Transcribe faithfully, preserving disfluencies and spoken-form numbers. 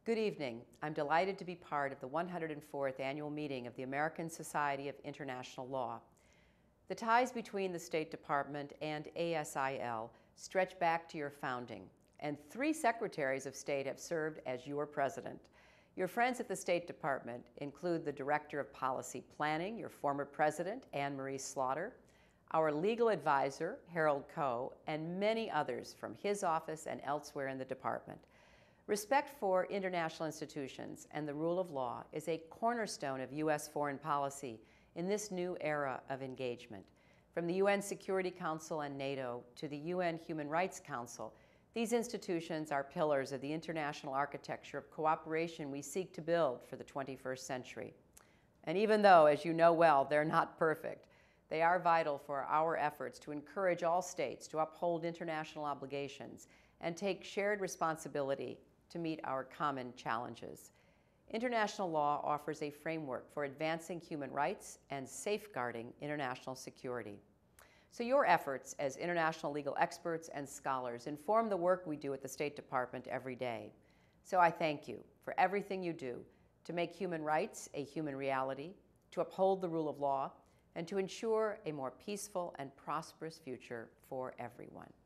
Good evening. I'm delighted to be part of the one hundred fourth annual meeting of the American Society of International Law. The ties between the State Department and A S I L stretch back to your founding, and three secretaries of state have served as your president. Your friends at the State Department include the Director of Policy Planning, your former president, Anne Marie Slaughter, our legal advisor, Harold Coe, and many others from his office and elsewhere in the department. Respect for international institutions and the rule of law is a cornerstone of U S foreign policy in this new era of engagement. From the U N Security Council and NATO to the U N Human Rights Council, these institutions are pillars of the international architecture of cooperation we seek to build for the twenty-first century. And even though, as you know well, they're not perfect, they are vital for our efforts to encourage all states to uphold international obligations and take shared responsibility to meet our common challenges. International law offers a framework for advancing human rights and safeguarding international security. So your efforts as international legal experts and scholars inform the work we do at the State Department every day. So I thank you for everything you do to make human rights a human reality, to uphold the rule of law, and to ensure a more peaceful and prosperous future for everyone.